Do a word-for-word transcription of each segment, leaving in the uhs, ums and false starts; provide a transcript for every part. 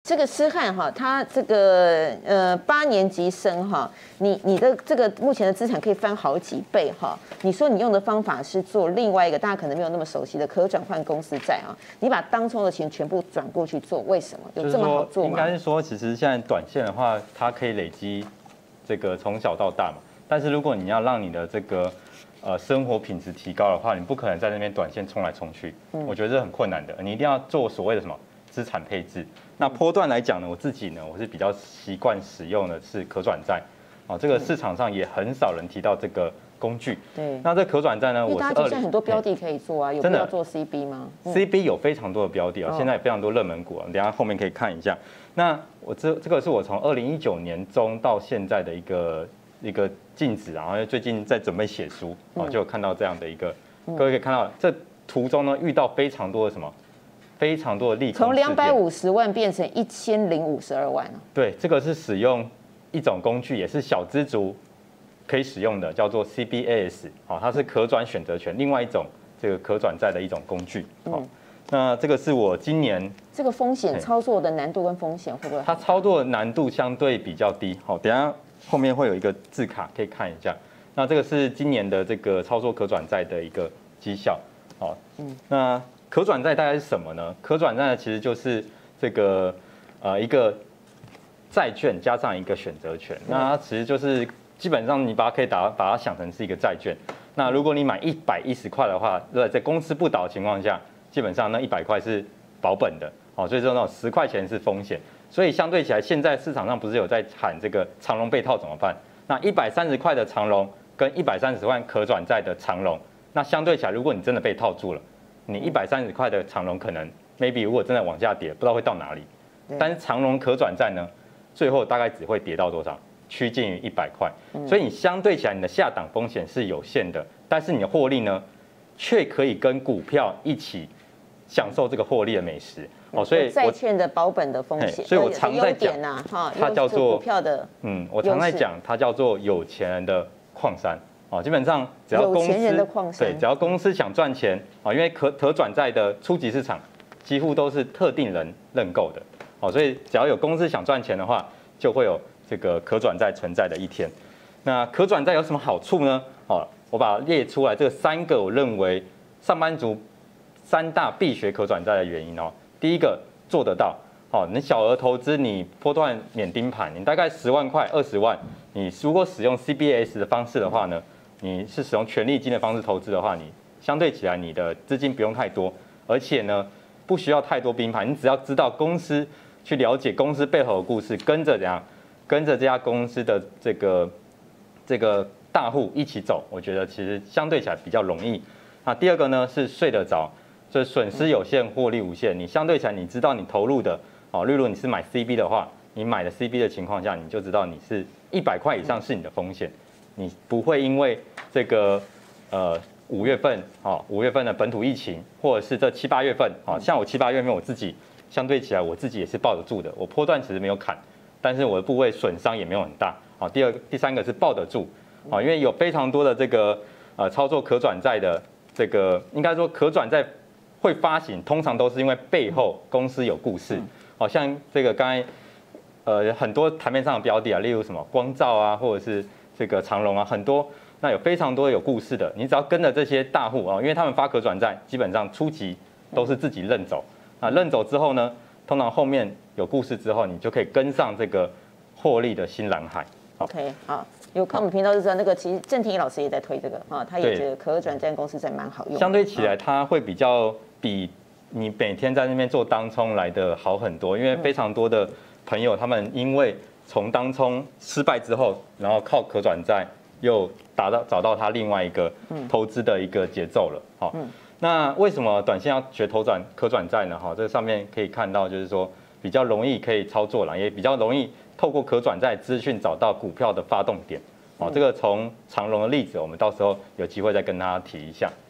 这个施汉哈，他这个呃八年级生哈，你你的这个目前的资产可以翻好几倍哈。你说你用的方法是做另外一个大家可能没有那么熟悉的可转换公司债啊，你把当冲的钱全部转过去做，为什么有这么好做吗？ 应该是说，其实现在短线的话，它可以累积这个从小到大嘛。但是如果你要让你的这个呃生活品质提高的话，你不可能在那边短线冲来冲去，嗯、我觉得是很困难的。你一定要做所谓的什么资产配置。那波段来讲呢，我自己呢，我是比较习惯使用的是可转债，啊，这个市场上也很少人提到这个工具。 对。 那这可转债呢， 我是大家现在很多标的可以做啊，有必要做 C B 吗、 嗯、？C B 有非常多的标的啊，现在有非常多热门股啊，等一下后面可以看一下。那我这这个是我从二零一九年中到现在的一个一个进止，然后最近在准备写书啊，就有看到这样的一个，各位可以看到这途中呢遇到非常多的什么？非常多的利空， 从两百五十万变成一千零五十二万、啊、 对，这个是使用一种工具，也是小资族可以使用的，叫做 C B A S， 好，它是可转选择权，另外一种这个可转债的一种工具。好，那这个是我今年这个风险操作的难度跟风险会不会？ 它操作的难度相对比较低。好，等一下后面会有一个字卡可以看一下。那这个是今年的这个操作可转债的一个绩效。好，嗯，那可转债大概是什么呢？可转债其实就是这个呃一个债券加上一个选择权，那它其实就是基本上你把它可以打把它想成是一个债券。那如果你买一百一十块的话，在公司不倒的情况下，基本上那一百块是保本的，好，所以说那种十块钱是风险。所以相对起来，现在市场上不是有在喊这个长荣被套怎么办？那一百三十块的长荣跟一百三十万可转债的长荣，那相对起来，如果你真的被套住了。你一百三十块的长荣可能 maybe 如果真的往下跌，不知道会到哪里。但是长荣可转债呢，最后大概只会跌到多少？趋近于一百块。所以你相对起来，你的下档风险是有限的，但是你的获利呢，却可以跟股票一起享受这个获利的美食。哦，所以债券的保本的风险， 所以我常在讲啊，哈， 它叫做股票的， 嗯，我常在讲它叫做有钱人的矿山。哦，基本上只要公司对，只要公司想赚钱啊，因为可可转债的初级市场几乎都是特定人认购的，哦，所以只要有公司想赚钱的话，就会有这个可转债存在的一天。那可转债有什么好处呢？哦，我把它列出来，这三个我认为上班族三大必学可转债的原因哦。第一个做得到，哦，你小额投资，你波段免盯盘，你大概十万块、二十万，你如果使用 C B A S 的方式的话呢？你是使用权利金的方式投资的话，你相对起来你的资金不用太多，而且呢不需要太多盯盘，你只要知道公司，去了解公司背后的故事，跟着怎样，跟着这家公司的这个这个大户一起走，我觉得其实相对起来比较容易。那第二个呢是睡得着，所以损失有限，获利无限。你相对起来你知道你投入的，哦，例如你是买 C B 的话，你买的 C B 的情况下，你就知道你是一百块以上是你的风险。你不会因为这个呃五月份啊五月份的本土疫情，或者是这七八月份啊，像我七八月份我自己相对起来我自己也是抱得住的，我波段其实没有砍，但是我的部位损伤也没有很大啊。第二个、第三个是抱得住啊，因为有非常多的这个呃操作可转债的这个，应该说可转债会发行，通常都是因为背后公司有故事，好像这个刚才呃很多台面上的标的啊，例如什么光罩啊，或者是这个长荣啊，很多那有非常多有故事的，你只要跟着这些大户啊，因为他们发可转债，基本上初期都是自己认走，啊认走之后呢，通常后面有故事之后，你就可以跟上这个获利的新蓝海。 OK， 好，有看我们频道就知道，那个其实郑庭怡老师也在推这个啊，他也觉得可转债公司在蛮好用， 相对起来它会比较比你每天在那边做当冲来的好很多，因为非常多的朋友他们因为从当冲失败之后，然后靠可转债又达到找到他另外一个投资的一个节奏了。好，那为什么短线要学投转可转债呢？哈，这上面可以看到，就是说比较容易可以操作了，也比较容易透过可转债资讯找到股票的发动点。哦，这个从长荣的例子，我们到时候有机会再跟大家提一下。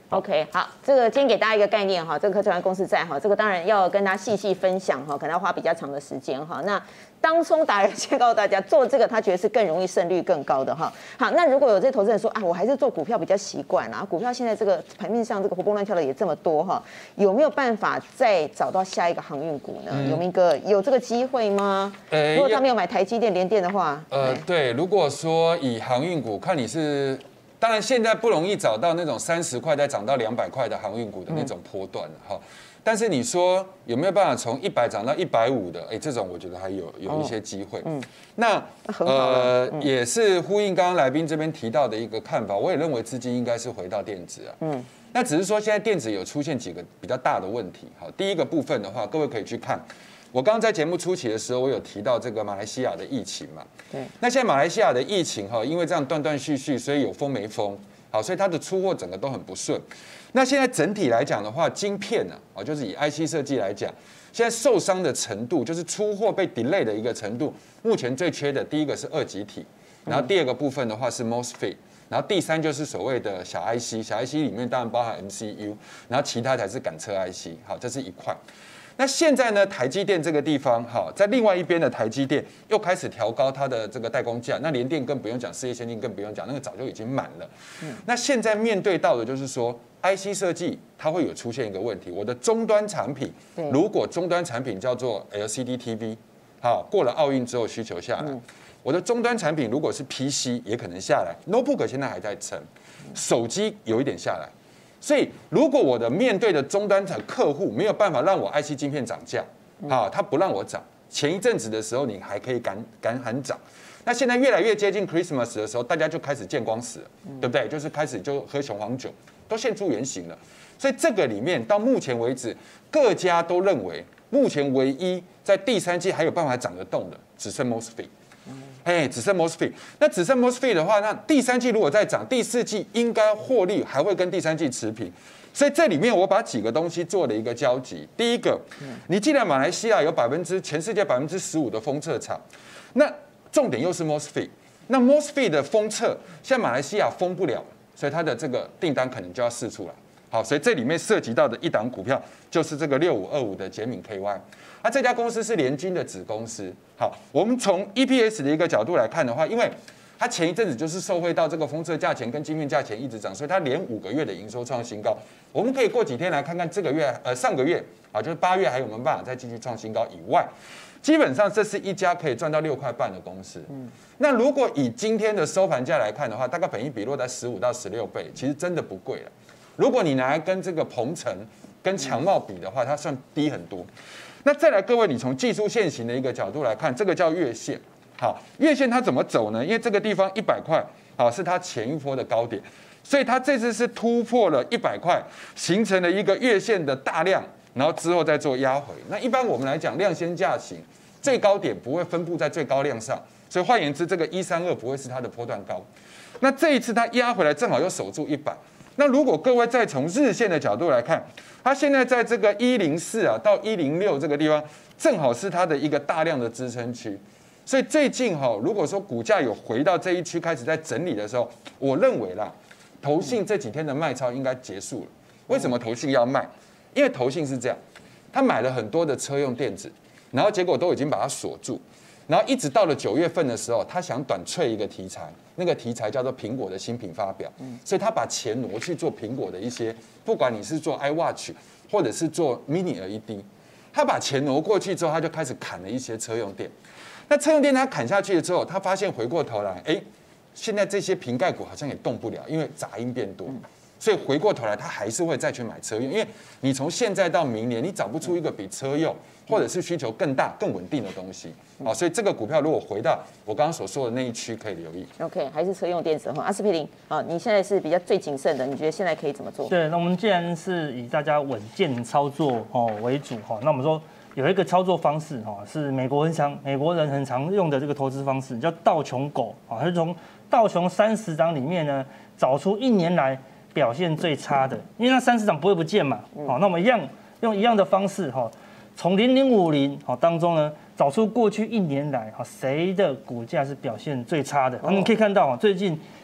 OK， 好，这个今天给大家一个概念哈，这个科技船公司在哈，这个当然要跟大家细细分享哈，可能要花比较长的时间哈。那当冲达人先告诉大家，做这个他觉得是更容易胜率更高的哈。好，那如果有这些投资人说啊，我还是做股票比较习惯啊，股票现在这个盘面上这个活蹦乱跳的也这么多哈，有没有办法再找到下一个航运股呢？嗯、有明哥有这个机会吗？呃，如果他没有买台积电、联电的话， 呃，对，如果说以航运股，看你是。当然，现在不容易找到那种三十块再涨到两百块的航运股的那种波段哈。嗯、但是你说有没有办法从一百涨到一百五的？哎，这种我觉得还有有一些机会。嗯，那呃嗯、也是呼应刚刚来宾这边提到的一个看法，我也认为资金应该是回到电子啊。嗯，那只是说现在电子有出现几个比较大的问题。好，第一个部分的话，各位可以去看。我刚刚在节目初期的时候，我有提到这个马来西亚的疫情嘛？对。那现在马来西亚的疫情哈，因为这样断断续续，所以有封没封，好，所以它的出货整个都很不顺。那现在整体来讲的话，晶片呢，啊，就是以 I C 设计来讲，现在受伤的程度，就是出货被 delay 的一个程度，目前最缺的第一个是二极体，然后第二个部分的话是 MOSFET， 然后第三就是所谓的小 I C， 小 I C 里面当然包含 M C U， 然后其他才是感测 I C， 好，这是一块。那现在呢，台积电这个地方，哈，在另外一边的台积电又开始调高它的这个代工价，那联电更不用讲，世界先进更不用讲，那个早就已经满了。嗯、那现在面对到的就是说 ，I C 设计它会有出现一个问题，我的终端产品，如果终端产品叫做 L C D T V， 好，过了奥运之后需求下来，嗯、我的终端产品如果是 P C 也可能下来 ，Notebook 现在还在撑，手机有一点下来。所以，如果我的面对的终端厂客户没有办法让我 I C 晶片涨价，啊，他不让我涨。前一阵子的时候，你还可以敢敢喊涨，那现在越来越接近 Christmas 的时候，大家就开始见光死了，对不对？就是开始就喝雄黄酒，都现出原形了。所以这个里面到目前为止，各家都认为，目前唯一在第三季还有办法涨得动的，只剩 MOSFET。哎，只剩 MOSFET， 那只剩 MOSFET 的话，那第三季如果再涨，第四季应该获利还会跟第三季持平。所以这里面我把几个东西做了一个交集。第一个，你既然马来西亚有百分之全世界百分之十五的封测厂，那重点又是 MOSFET， 那 MOSFET 的封测现在马来西亚封不了，所以它的这个订单可能就要释出来。好，所以这里面涉及到的一档股票就是这个六五二五的捷敏 K Y。啊，这家公司是联军的子公司。好，我们从 E P S 的一个角度来看的话，因为它前一阵子就是受惠到这个封测价钱跟晶片价钱一直涨，所以它连五个月的营收创新高。我们可以过几天来看看这个月，呃，上个月啊，就是八月还有没有办法再继续创新高以外，基本上这是一家可以赚到六块半的公司。嗯，那如果以今天的收盘价来看的话，大概本益比落在十五到十六倍，其实真的不贵了。如果你拿来跟这个鹏程、跟强茂比的话，它算低很多。那再来，各位，你从技术线型的一个角度来看，这个叫月线。好，月线它怎么走呢？因为这个地方一百块，好，是它前一波的高点，所以它这次是突破了一百块，形成了一个月线的大量，然后之后再做压回。那一般我们来讲，量先价行，最高点不会分布在最高量上，所以换言之，这个一三二不会是它的波段高。那这一次它压回来，正好又守住一百。那如果各位再从日线的角度来看，它现在在这个一零四啊到一零六这个地方，正好是它的一个大量的支撑区。所以最近哈、哦，如果说股价有回到这一区开始在整理的时候，我认为啦，投信这几天的卖超应该结束了。为什么投信要卖？因为投信是这样，他买了很多的车用电子，然后结果都已经把它锁住。然后一直到了九月份的时候，他想短脆一个题材，那个题材叫做苹果的新品发表，所以他把钱挪去做苹果的一些，不管你是做 iWatch 或者是做 Mini L E D， 他把钱挪过去之后，他就开始砍了一些车用电。那车用电他砍下去了之后，他发现回过头来，哎，现在这些瓶盖股好像也动不了，因为杂音变多。所以回过头来，他还是会再去买车用，因为你从现在到明年，你找不出一个比车用或者是需求更大、更稳定的东西。好，所以这个股票如果回到我刚刚所说的那一区，可以留意。 OK， 还是车用电子哈，阿司匹林啊，你现在是比较最谨慎的，你觉得现在可以怎么做？ 对，那我们既然是以大家稳健操作哦为主哈，那我们说有一个操作方式哈，是美国很常美国人很常用的这个投资方式，叫道琼狗啊，它是从道琼三十档里面呢找出一年来表现最差的，因为那三十档不会不见嘛，好，那我们一样用一样的方式哈，从零零五零好当中呢找出过去一年来哈谁的股价是表现最差的，那你可以看到啊，最近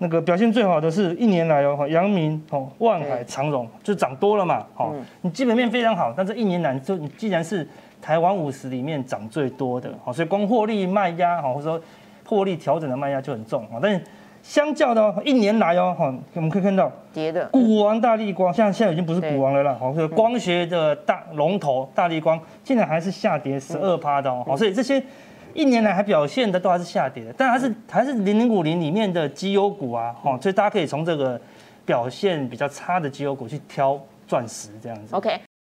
那个表现最好的是一年来哦，阳明哦、万海、长荣就涨多了嘛，哦，你基本面非常好，但是一年来就你既然是台湾五十里面涨最多的，好，所以光获利卖压，好，或者说获利调整的卖压就很重啊。但是相较的哦，一年来哦，哈，我们可以看到跌的股王大立光，现在现在已经不是股王了啦，好，这个光学的大龙头大立光，现在还是下跌十二趴的哦，好，所以这些一年来还表现的都还是下跌的，但还是还是零零五零里面的绩优股啊，哦，所以大家可以从这个表现比较差的绩优股去挑钻石这样子。 OK。